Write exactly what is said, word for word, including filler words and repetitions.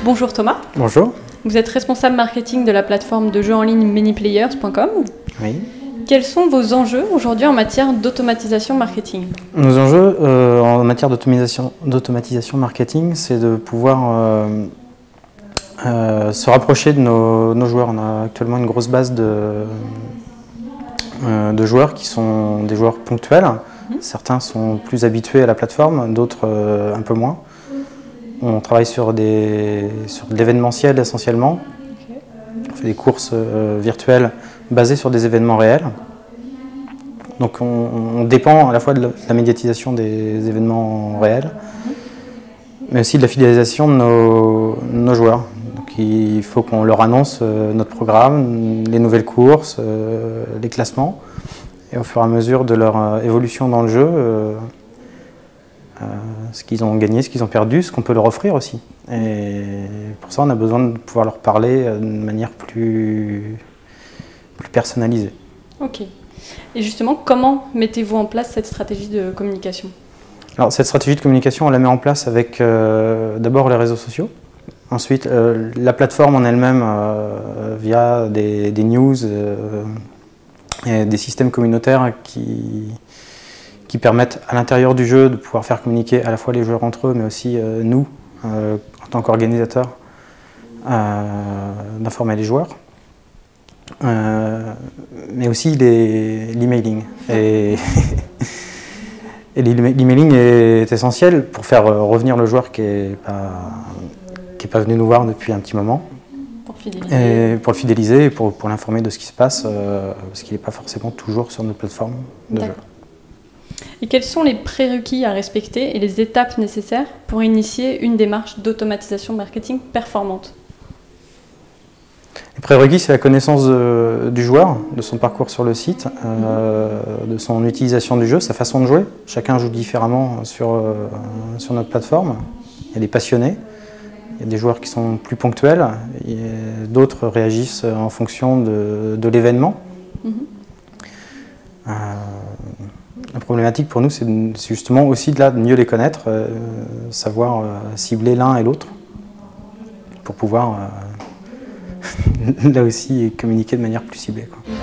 Bonjour Thomas. Bonjour. Vous êtes responsable marketing de la plateforme de jeux en ligne many players point com. Oui. Quels sont vos enjeux aujourd'hui en matière d'automatisation marketing? Nos enjeux euh, en matière d'automatisation d'automatisation marketing, c'est de pouvoir euh, euh, se rapprocher de nos, nos joueurs. On a actuellement une grosse base de, euh, de joueurs qui sont des joueurs ponctuels. Mmh. Certains sont plus habitués à la plateforme, d'autres euh, un peu moins. On travaille sur, des, sur de l'événementiel essentiellement. Okay. On fait des courses euh, virtuelles basées sur des événements réels. Donc on, on dépend à la fois de la médiatisation des événements réels, mais aussi de la fidélisation de nos, nos joueurs. Donc il faut qu'on leur annonce euh, notre programme, les nouvelles courses, euh, les classements. Et au fur et à mesure de leur euh, évolution dans le jeu, euh, Euh, ce qu'ils ont gagné, ce qu'ils ont perdu, ce qu'on peut leur offrir aussi. Et pour ça, on a besoin de pouvoir leur parler de manière plus, plus personnalisée. Ok. Et justement, comment mettez-vous en place cette stratégie de communication? Alors, cette stratégie de communication, on la met en place avec euh, d'abord les réseaux sociaux. Ensuite, euh, la plateforme en elle-même, euh, via des, des news euh, et des systèmes communautaires qui... qui permettent à l'intérieur du jeu de pouvoir faire communiquer à la fois les joueurs entre eux, mais aussi euh, nous, euh, en tant qu'organisateurs, euh, d'informer les joueurs. Euh, mais aussi l'emailing. Et, et l'emailing est essentiel pour faire revenir le joueur qui n'est pas, qui est pas venu nous voir depuis un petit moment. Pour fidéliser. Et pour le fidéliser et pour, pour l'informer de ce qui se passe, euh, parce qu'il n'est pas forcément toujours sur notre plateforme de jeu. Et quels sont les prérequis à respecter et les étapes nécessaires pour initier une démarche d'automatisation marketing performante? Les prérequis, c'est la connaissance de, du joueur, de son parcours sur le site, euh, de son utilisation du jeu, sa façon de jouer. Chacun joue différemment sur, euh, sur notre plateforme. Il y a des passionnés, il y a des joueurs qui sont plus ponctuels, d'autres réagissent en fonction de, de l'événement. Mm-hmm. euh, La problématique pour nous, c'est justement aussi de, là, de mieux les connaître, euh, savoir euh, cibler l'un et l'autre, pour pouvoir euh, là aussi communiquer de manière plus ciblée, quoi.